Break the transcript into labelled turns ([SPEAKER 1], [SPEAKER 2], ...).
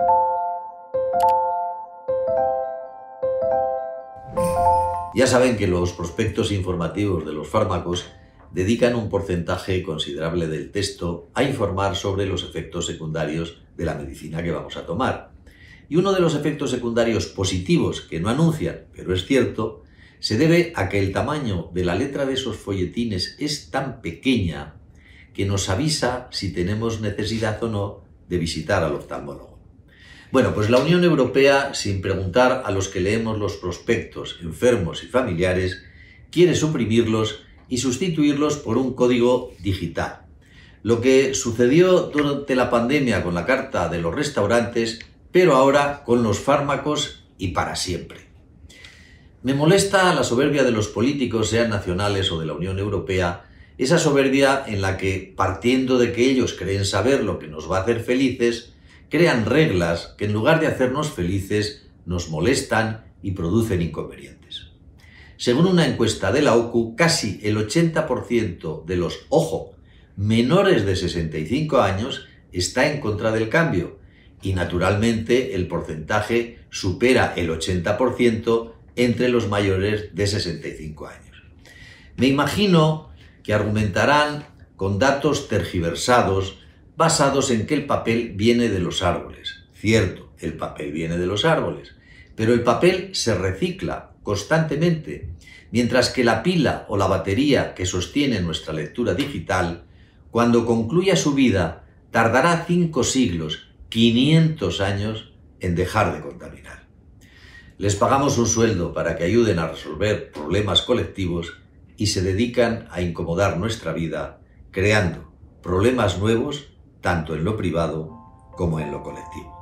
[SPEAKER 1] Ya saben que los prospectos informativos de los fármacos dedican un porcentaje considerable del texto a informar sobre los efectos secundarios de la medicina que vamos a tomar. Y uno de los efectos secundarios positivos que no anuncian, pero es cierto, se debe a que el tamaño de la letra de esos folletines es tan pequeña que nos avisa si tenemos necesidad o no de visitar al oftalmólogo. Bueno, pues la Unión Europea, sin preguntar a los que leemos los prospectos, enfermos y familiares, quiere suprimirlos y sustituirlos por un código digital. Lo que sucedió durante la pandemia con la carta de los restaurantes, pero ahora con los fármacos y para siempre. Me molesta la soberbia de los políticos, sean nacionales o de la Unión Europea, esa soberbia en la que, partiendo de que ellos creen saber lo que nos va a hacer felices, crean reglas que en lugar de hacernos felices nos molestan y producen inconvenientes. Según una encuesta de la OCU, casi el 80% de los, ojo, menores de 65 años está en contra del cambio y naturalmente el porcentaje supera el 80% entre los mayores de 65 años. Me imagino que argumentarán con datos tergiversados basados en que el papel viene de los árboles. Cierto, el papel viene de los árboles, pero el papel se recicla constantemente, mientras que la pila o la batería que sostiene nuestra lectura digital, cuando concluya su vida, tardará 5 siglos, 500 años, en dejar de contaminar. Les pagamos un sueldo para que ayuden a resolver problemas colectivos y se dedican a incomodar nuestra vida, creando problemas nuevos tanto en lo privado como en lo colectivo.